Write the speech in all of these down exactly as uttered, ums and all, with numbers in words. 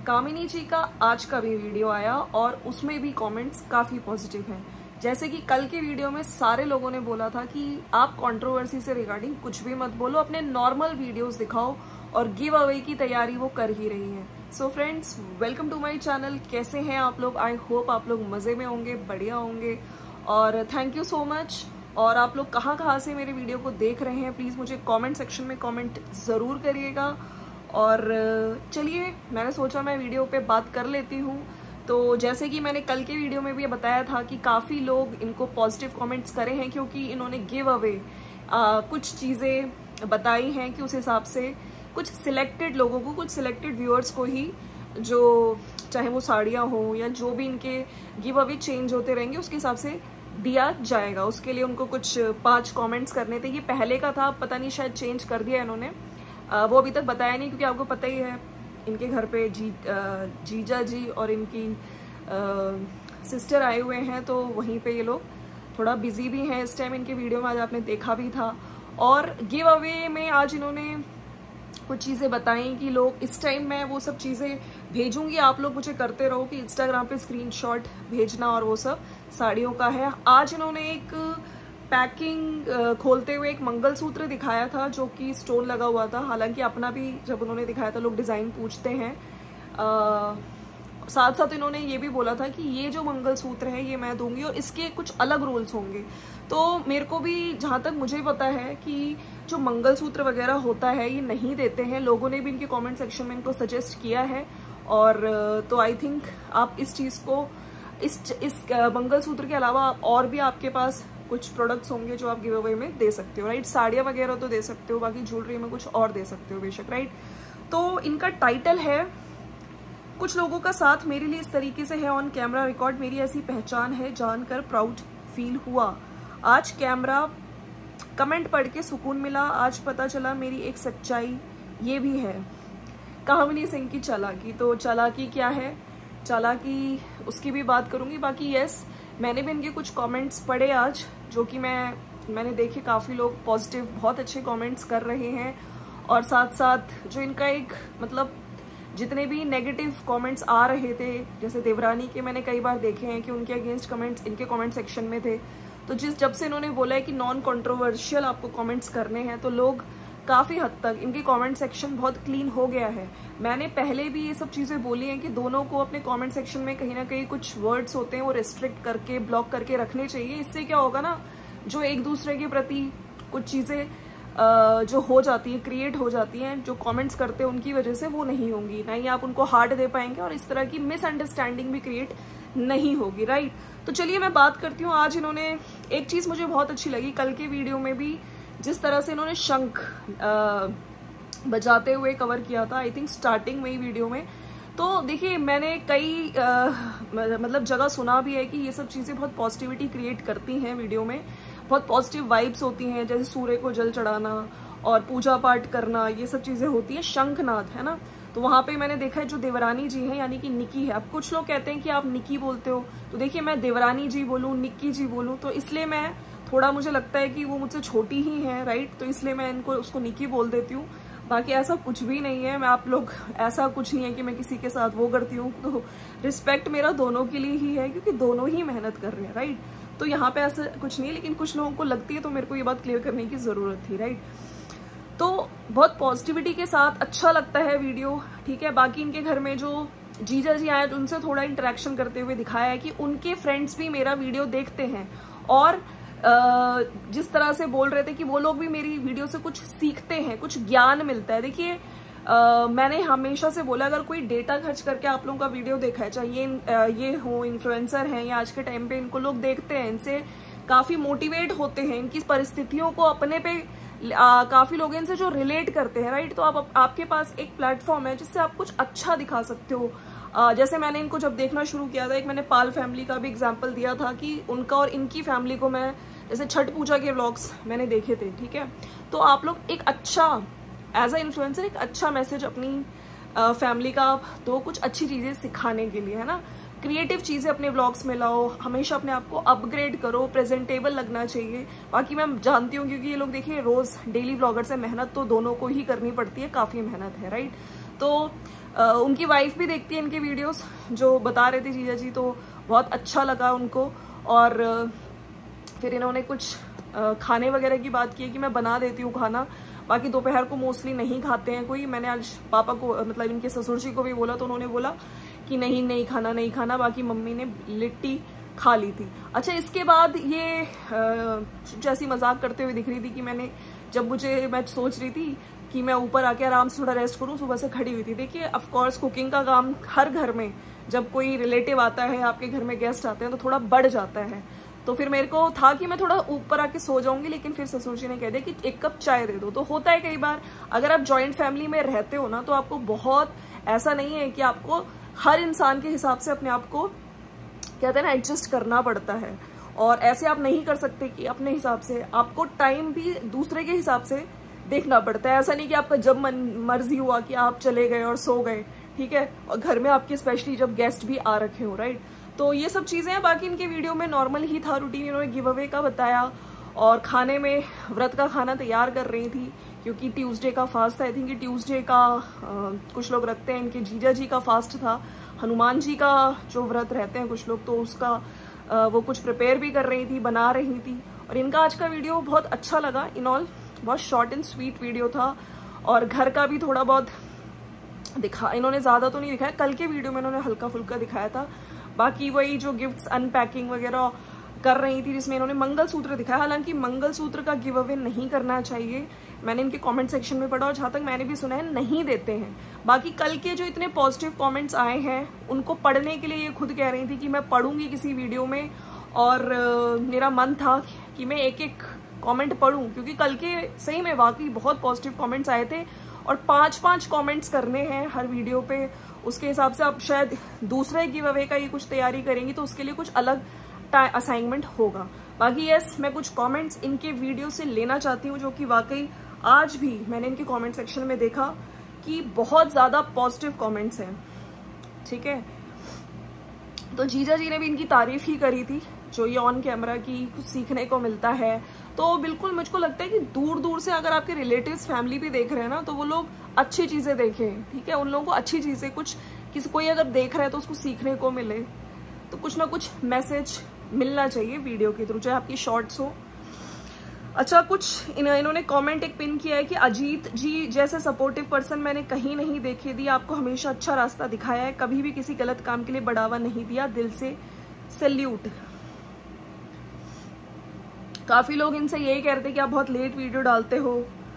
कामिनी जी का आज का भी वीडियो आया और उसमें भी कमेंट्स काफ़ी पॉजिटिव हैं। जैसे कि कल के वीडियो में सारे लोगों ने बोला था कि आप कंट्रोवर्सी से रिगार्डिंग कुछ भी मत बोलो, अपने नॉर्मल वीडियोस दिखाओ, और गिव अवे की तैयारी वो कर ही रही है। So friends, welcome to my channel. कैसे हैं आप लोग? आई होप आप लोग मज़े में होंगे, बढ़िया होंगे, और थैंक यू सो मच। और आप लोग कहाँ कहाँ से मेरे वीडियो को देख रहे हैं, प्लीज़ मुझे कमेंट सेक्शन में कमेंट ज़रूर करिएगा। और चलिए, मैंने सोचा मैं वीडियो पे बात कर लेती हूँ। तो जैसे कि मैंने कल के वीडियो में भी बताया था कि काफ़ी लोग इनको पॉजिटिव कमेंट्स करे हैं, क्योंकि इन्होंने गिव अवे कुछ चीज़ें बताई हैं कि उस हिसाब से कुछ सिलेक्टेड लोगों को, कुछ सिलेक्टेड व्यूअर्स को ही, जो चाहे वो साड़ियाँ हो या जो भी इनके गिव अवे चेंज होते रहेंगे उसके हिसाब से दिया जाएगा। उसके लिए उनको कुछ पांच कमेंट्स करने थे। ये पहले का था, पता नहीं शायद चेंज कर दिया इन्होंने, आ, वो अभी तक बताया नहीं, क्योंकि आपको पता ही है इनके घर पे जी आ, जीजा जी और इनकी आ, सिस्टर आए हुए हैं, तो वहीं पे ये लोग थोड़ा बिजी भी हैं इस टाइम। इनके वीडियो में आज आपने देखा भी था। और गिव अवे में आज इन्होंने कुछ चीज़ें बताई कि लोग इस टाइम मैं वो सब चीज़ें भेजूंगी, आप लोग मुझे करते रहो कि इंस्टाग्राम पे स्क्रीनशॉट भेजना, और वो सब साड़ियों का है। आज इन्होंने एक पैकिंग खोलते हुए एक मंगलसूत्र दिखाया था जो कि स्टोन लगा हुआ था। हालांकि अपना भी जब उन्होंने दिखाया था लोग डिज़ाइन पूछते हैं। आ, साथ साथ इन्होंने ये भी बोला था कि ये जो मंगलसूत्र है ये मैं दूंगी और इसके कुछ अलग रूल्स होंगे। तो मेरे को भी, जहाँ तक मुझे पता है, कि जो मंगलसूत्र वगैरह होता है ये नहीं देते हैं। लोगों ने भी इनके कमेंट सेक्शन में इनको सजेस्ट किया है। और तो आई थिंक आप इस चीज़ को, इस इस मंगलसूत्र के अलावा और भी आपके पास कुछ प्रोडक्ट्स होंगे जो आप गिव अवे में दे सकते हो, राइट। साड़ियाँ वगैरह तो दे सकते हो, बाकी ज्वेलरी में कुछ और दे सकते हो बेशक, राइट। तो इनका टाइटल है, कुछ लोगों का साथ मेरे लिए इस तरीके से है ऑन कैमरा रिकॉर्ड, मेरी ऐसी पहचान है, जानकर प्राउड फील हुआ। आज कैमरा कमेंट पढ़ के सुकून मिला, आज पता चला मेरी एक सच्चाई ये भी है। कामिनी सिंह की चालाकी। तो चालाकी क्या है, चालाकी उसकी भी बात करूंगी। बाकी यस, मैंने भी इनके कुछ कमेंट्स पढ़े आज, जो कि मैं मैंने देखे, काफ़ी लोग पॉजिटिव बहुत अच्छे कमेंट्स कर रहे हैं। और साथ साथ जो इनका एक, मतलब जितने भी नेगेटिव कमेंट्स आ रहे थे, जैसे देवरानी के मैंने कई बार देखे हैं कि उनके अगेंस्ट कमेंट्स इनके कमेंट सेक्शन में थे। तो जिस जब से इन्होंने बोला है कि नॉन कंट्रोवर्शियल आपको कमेंट्स करने हैं, तो लोग काफ़ी हद तक, इनके कमेंट सेक्शन बहुत क्लीन हो गया है। मैंने पहले भी ये सब चीज़ें बोली हैं कि दोनों को अपने कमेंट सेक्शन में कहीं ना कहीं कुछ वर्ड्स होते हैं वो रिस्ट्रिक्ट करके, ब्लॉक करके रखने चाहिए। इससे क्या होगा ना, जो एक दूसरे के प्रति कुछ चीज़ें जो हो जाती हैं, क्रिएट हो जाती हैं, जो कमेंट्स करते हैं उनकी वजह से, वो नहीं होंगी, ना ही आप उनको हार्ट दे पाएंगे, और इस तरह की मिसअंडरस्टैंडिंग भी क्रिएट नहीं होगी, राइट। तो चलिए मैं बात करती हूँ। आज इन्होंने एक चीज़ मुझे बहुत अच्छी लगी कल के वीडियो में भी, जिस तरह से इन्होंने शंख बजाते हुए कवर किया था, आई थिंक स्टार्टिंग में ही वीडियो में। तो देखिए, मैंने कई आ, मतलब जगह सुना भी है कि ये सब चीज़ें बहुत पॉजिटिविटी क्रिएट करती हैं वीडियो में, बहुत पॉजिटिव वाइब्स होती हैं, जैसे सूर्य को जल चढ़ाना और पूजा पाठ करना, ये सब चीज़ें होती हैं। शंखनाद है ना, तो वहाँ पे मैंने देखा है जो देवरानी जी हैं, यानी कि निकी है। अब कुछ लोग कहते हैं कि आप निकी बोलते हो, तो देखिए मैं देवरानी जी बोलूँ, निक्की जी बोलूँ, तो इसलिए मैं थोड़ा, मुझे लगता है कि वो मुझसे छोटी ही है, राइट, तो इसलिए मैं इनको उसको निकी बोल देती हूँ। बाकी ऐसा कुछ भी नहीं है, मैं आप लोग, ऐसा कुछ नहीं है कि मैं किसी के साथ वो करती हूँ। तो रिस्पेक्ट मेरा दोनों के लिए ही है, क्योंकि दोनों ही मेहनत कर रहे हैं, राइट। तो यहाँ पे ऐसा कुछ नहीं है, लेकिन कुछ लोगों को लगती है, तो मेरे को ये बात क्लियर करने की ज़रूरत थी, राइट। तो बहुत पॉजिटिविटी के साथ अच्छा लगता है वीडियो, ठीक है। बाकी इनके घर में जो जीजा जी आए, उनसे थोड़ा इंटरेक्शन करते हुए दिखाया है कि उनके फ्रेंड्स भी मेरा वीडियो देखते हैं, और जिस तरह से बोल रहे थे कि वो लोग भी मेरी वीडियो से कुछ सीखते हैं, कुछ ज्ञान मिलता है। देखिए, Uh, मैंने हमेशा से बोला, अगर कोई डेटा खर्च करके आप लोगों का वीडियो देखा है, चाहे ये uh, ये हो इन्फ्लुएंसर हैं, या आज के टाइम पे इनको लोग देखते हैं, इनसे काफ़ी मोटिवेट होते हैं, इनकी परिस्थितियों को अपने पे uh, काफ़ी लोग इनसे जो रिलेट करते हैं, राइट। तो आप, आपके पास एक प्लेटफॉर्म है जिससे आप कुछ अच्छा दिखा सकते हो। uh, जैसे मैंने इनको जब देखना शुरू किया था, एक मैंने पाल फैमिली का भी एग्जाम्पल दिया था कि उनका और इनकी फैमिली को मैं, जैसे छठ पूजा के व्लॉग्स मैंने देखे थे, ठीक है। तो आप लोग एक अच्छा, एज अ इन्फ्लुएंसर, एक अच्छा मैसेज अपनी फैमिली का दो, कुछ अच्छी चीज़ें सिखाने के लिए, है ना। क्रिएटिव चीज़ें अपने व्लॉग्स में लाओ, हमेशा अपने आप को अपग्रेड करो, प्रेजेंटेबल लगना चाहिए। बाकी मैं जानती हूँ, क्योंकि ये लोग देखिए रोज़ डेली व्लॉगर से, मेहनत तो दोनों को ही करनी पड़ती है, काफ़ी मेहनत है, राइट। तो आ, उनकी वाइफ भी देखती है इनके वीडियोस, जो बता रहे थे जीजा जी, तो बहुत अच्छा लगा उनको। और फिर इन्होंने कुछ खाने वगैरह की बात की है कि मैं बना देती हूँ खाना, बाकी दोपहर को मोस्टली नहीं खाते हैं कोई। मैंने आज पापा को, मतलब इनके ससुर जी को भी बोला, तो उन्होंने बोला कि नहीं नहीं खाना नहीं खाना, बाकी मम्मी ने लिट्टी खा ली थी। अच्छा, इसके बाद ये जैसी मजाक करते हुए दिख रही थी कि मैंने, जब मुझे, मैं सोच रही थी कि मैं ऊपर आके आराम से थोड़ा रेस्ट करूं, सुबह से खड़ी हुई थी। देखिए, ऑफकोर्स कुकिंग का काम हर घर में, जब कोई रिलेटिव आता है, आपके घर में गेस्ट आते हैं, तो थोड़ा बढ़ जाता है। तो फिर मेरे को था कि मैं थोड़ा ऊपर आके सो जाऊंगी, लेकिन फिर ससुर जी ने कह दिया कि एक कप चाय दे दो। तो होता है कई बार, अगर आप जॉइंट फैमिली में रहते हो ना, तो आपको बहुत, ऐसा नहीं है कि आपको हर इंसान के हिसाब से अपने आप को, कहते हैं ना, एडजस्ट करना पड़ता है। और ऐसे आप नहीं कर सकते कि अपने हिसाब से, आपको टाइम भी दूसरे के हिसाब से देखना पड़ता है। ऐसा नहीं कि आपका जब मन मर्जी हुआ कि आप चले गए और सो गए, ठीक है, और घर में आपके स्पेशली जब गेस्ट भी आ रखे हो, राइट। तो ये सब चीजें हैं। बाकी इनके वीडियो में नॉर्मल ही था रूटीन, इन्होंने गिव अवे का बताया, और खाने में व्रत का खाना तैयार कर रही थी, क्योंकि ट्यूसडे का फास्ट था। आई थिंक ट्यूसडे का आ, कुछ लोग रखते हैं, इनके जीजा जी का फास्ट था, हनुमान जी का जो व्रत रहते हैं कुछ लोग, तो उसका आ, वो कुछ प्रिपेयर भी कर रही थी, बना रही थी। और इनका आज का वीडियो बहुत अच्छा लगा, इन ऑल बहुत शॉर्ट एंड स्वीट वीडियो था। और घर का भी थोड़ा बहुत दिखा, इन्होंने ज्यादा तो नहीं दिखाया, कल के वीडियो में इन्होंने हल्का फुल्का दिखाया था। बाकी वही जो गिफ्ट्स अनपैकिंग वगैरह कर रही थी, जिसमें इन्होंने मंगलसूत्र दिखाया। हालांकि मंगलसूत्र का गिव अवे नहीं करना चाहिए, मैंने इनके कमेंट सेक्शन में पढ़ा, और जहां तक मैंने भी सुना है नहीं देते हैं। बाकी कल के जो इतने पॉजिटिव कमेंट्स आए हैं, उनको पढ़ने के लिए ये खुद कह रही थी कि मैं पढ़ूंगी किसी वीडियो में, और मेरा मन था कि मैं एक एक कमेंट पढ़ूं, क्योंकि कल के सही में वाकई बहुत पॉजिटिव कमेंट्स आए थे। और पांच पांच कमेंट्स करने हैं हर वीडियो पे, उसके हिसाब से आप शायद दूसरे गिव अवे का ये कुछ तैयारी करेंगी, तो उसके लिए कुछ अलग असाइनमेंट होगा। बाकी यस, मैं कुछ कमेंट्स इनके वीडियो से लेना चाहती हूँ, जो कि वाकई आज भी मैंने इनके कमेंट सेक्शन में देखा कि बहुत ज्यादा पॉजिटिव कमेंट्स हैं, ठीक है। तो जीजा जी ने भी इनकी तारीफ ही करी थी, जो ये ऑन कैमरा की कुछ सीखने को मिलता है। तो बिल्कुल मुझको लगता है कि दूर दूर से अगर आपके रिलेटिव्स फैमिली भी देख रहे हैं ना, तो वो लोग अच्छी चीजें देखें, ठीक है। उन लोगों को अच्छी चीजें, कुछ किसी कोई अगर देख रहा है तो उसको सीखने को मिले, तो कुछ ना कुछ मैसेज मिलना चाहिए वीडियो के थ्रू, चाहे आपकी शॉर्ट्स हो। अच्छा, कुछ इन, इन्होंने कमेंट एक पिन किया है कि अजीत जी जैसे सपोर्टिव पर्सन मैंने कहीं नहीं देखे, दी आपको हमेशा अच्छा रास्ता दिखाया है, कभी भी किसी गलत काम के लिए बढ़ावा नहीं दिया, दिल से सैल्यूट। काफी लोग इनसे यही कह रहे थे कि आप बहुत लेट वीडियो डालते हो,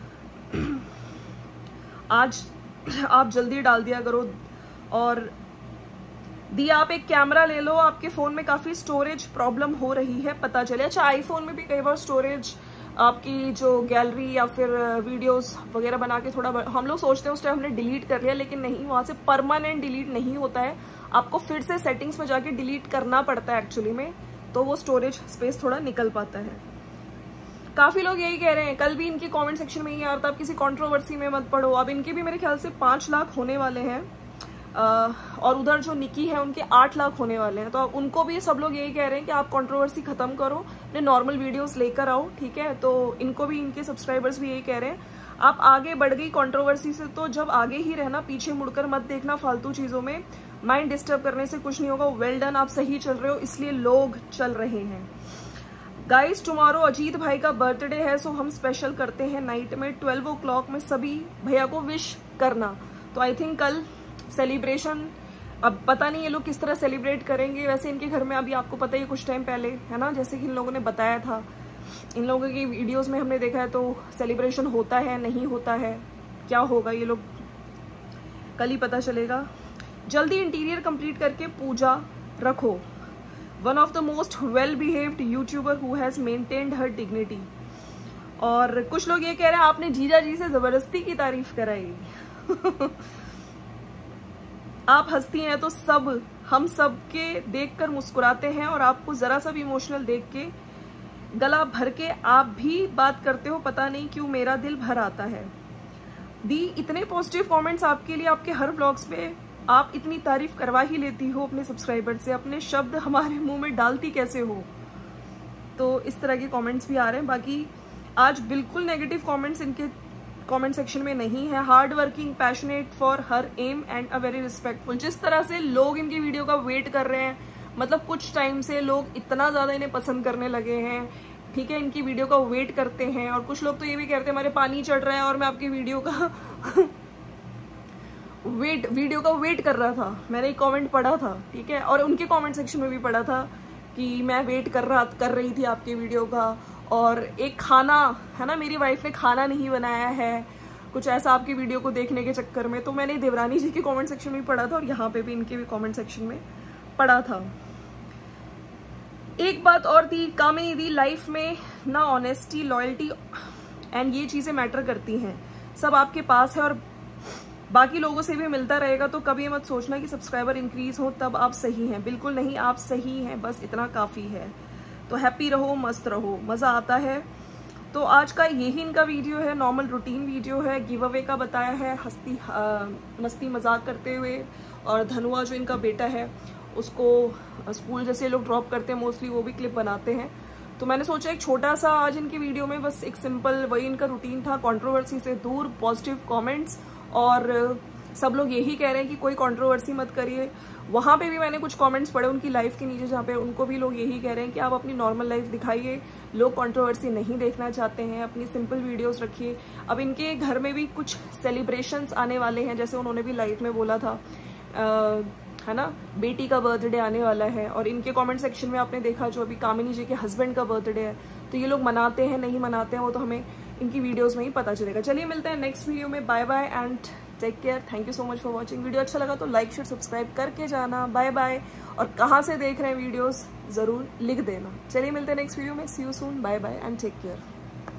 आज आप जल्दी डाल दिया करो। और दी आप एक कैमरा ले लो, आपके फोन में काफी स्टोरेज प्रॉब्लम हो रही है, पता चले। अच्छा, आईफोन में भी कई बार स्टोरेज, आपकी जो गैलरी या फिर वीडियोस वगैरह बना के थोड़ा, हम लोग सोचते हैं उस टाइम हमने डिलीट कर लिया, लेकिन नहीं, वहां से परमानेंट डिलीट नहीं होता है, आपको फिर से सेटिंग्स में जाके डिलीट करना पड़ता है एक्चुअली में, तो वो स्टोरेज स्पेस थोड़ा निकल पाता है। काफी लोग यही कह रहे हैं, कल भी इनके कमेंट सेक्शन में ये आ रहा था, आप किसी कंट्रोवर्सी में मत पड़ो। अब इनके भी मेरे ख्याल से पांच लाख होने वाले हैं, और उधर जो निकी है उनके आठ लाख होने वाले हैं। तो उनको भी सब लोग यही कह रहे हैं कि आप कंट्रोवर्सी खत्म करो, अपने नॉर्मल वीडियोस लेकर आओ, ठीक है। तो इनको भी, इनके सब्सक्राइबर्स भी यही कह रहे हैं, आप आगे बढ़ गई कंट्रोवर्सी से, तो जब आगे ही रहना, पीछे मुड़कर मत देखना फालतू चीजों में, माइंड डिस्टर्ब करने से कुछ नहीं होगा। वेल डन, आप सही चल रहे हो, इसलिए लोग चल रहे हैं। गाइस, टुमारो अजीत भाई का बर्थडे है, सो हम स्पेशल करते हैं नाइट में ट्वेल्व ओ क्लॉक में, सभी भैया को विश करना। तो आई थिंक कल सेलिब्रेशन, अब पता नहीं ये लोग किस तरह सेलिब्रेट करेंगे। वैसे इनके घर में अभी आपको पता ही कुछ टाइम पहले, है ना, जैसे कि इन लोगों ने बताया था, इन लोगों की वीडियोस में हमने देखा है, तो सेलिब्रेशन होता है नहीं होता है, क्या होगा ये लोग कल ही पता चलेगा। जल्दी इंटीरियर कंप्लीट करके पूजा रखो, one of the most well behaved YouTuber who has maintained her dignity. और कुछ लोग ये कह रहे हैं आपने जीजा जी से जबरदस्ती की तारीफ कराई। आप हंसती हैं तो सब, हम सब के देखकर मुस्कुराते हैं, और आपको जरा सा भी इमोशनल देख के गला भर के आप भी बात करते हो, पता नहीं क्यों मेरा दिल भर आता है। दी, इतने पॉजिटिव कमेंट्स आपके लिए, आपके हर व्लॉग्स पे आप इतनी तारीफ करवा ही लेती हो अपने सब्सक्राइबर से, अपने शब्द हमारे मुंह में डालती कैसे हो। तो इस तरह के कमेंट्स भी आ रहे हैं। बाकी आज बिल्कुल नेगेटिव कमेंट्स इनके कमेंट सेक्शन में नहीं है। Hard working, passionate for her aim and a very respectful. जिस तरह से लोग इनकी वीडियो का वेट कर रहे हैं, मतलब कुछ टाइम से लोग इतना ज़्यादा इन्हें पसंद करने लगे हैं, ठीक है, इनकी वीडियो का वेट करते हैं। और कुछ लोग तो ये भी कहते हैं हमारे पानी चढ़ रहा है और मैं आपकी वीडियो का वेट वीडियो का वेट कर रहा था। मैंने एक कमेंट पढ़ा था, ठीक है, और उनके कमेंट सेक्शन में भी पढ़ा था कि मैं वेट कर रहा कर रही थी आपकी वीडियो का। और एक खाना है ना, मेरी वाइफ ने खाना नहीं बनाया है, कुछ ऐसा आपकी वीडियो को देखने के चक्कर में। तो मैंने देवरानी जी के कमेंट सेक्शन में पढ़ा था और यहाँ पे भी इनके भी कमेंट सेक्शन में पढ़ा था। एक बात और थी, कामिनी दी, लाइफ में ना ऑनेस्टी, लॉयल्टी एंड ये चीज़ें मैटर करती हैं। सब आपके पास है और बाकी लोगों से भी मिलता रहेगा, तो कभी मत सोचना कि सब्सक्राइबर इंक्रीज हो तब आप सही हैं। बिल्कुल नहीं, आप सही हैं, बस इतना काफ़ी है। तो हैप्पी रहो, मस्त रहो, मज़ा आता है। तो आज का यही इनका वीडियो है, normal routine video giveaway अवे का बताया है, हंसती मस्ती मजाक करते हुए। और धनुआ जो इनका बेटा है उसको स्कूल जैसे लोग ड्रॉप करते हैं मोस्टली, वो भी क्लिप बनाते हैं। तो मैंने सोचा एक छोटा सा आज इनकी वीडियो में बस एक सिंपल वही इनका रूटीन था, कंट्रोवर्सी से दूर, पॉजिटिव कमेंट्स। और सब लोग यही कह रहे हैं कि कोई कंट्रोवर्सी मत करिए। वहाँ पे भी मैंने कुछ कमेंट्स पढ़े उनकी लाइफ के नीचे, जहाँ पे उनको भी लोग यही कह रहे हैं कि आप अपनी नॉर्मल लाइफ दिखाइए, लोग कंट्रोवर्सी नहीं देखना चाहते हैं, अपनी सिंपल वीडियोस रखिए। अब इनके घर में भी कुछ सेलिब्रेशंस आने वाले हैं, जैसे उन्होंने भी लाइफ में बोला था, आ, है ना, बेटी का बर्थडे आने वाला है। और इनके कमेंट सेक्शन में आपने देखा जो अभी कामिनी जी के हस्बैंड का बर्थडे है, तो ये लोग मनाते हैं नहीं मनाते हैं वो तो हमें इनकी वीडियोस में ही पता चलेगा। चलिए मिलते हैं नेक्स्ट वीडियो में। Bye bye and take care. Thank you so much for watching. Video अच्छा लगा तो लाइक शेयर सब्सक्राइब करके जाना। Bye bye. और कहाँ से देख रहे हैं वीडियोस ज़रूर लिख देना। चलिए मिलते हैं नेक्स्ट वीडियो में। See you soon. Bye bye and take care.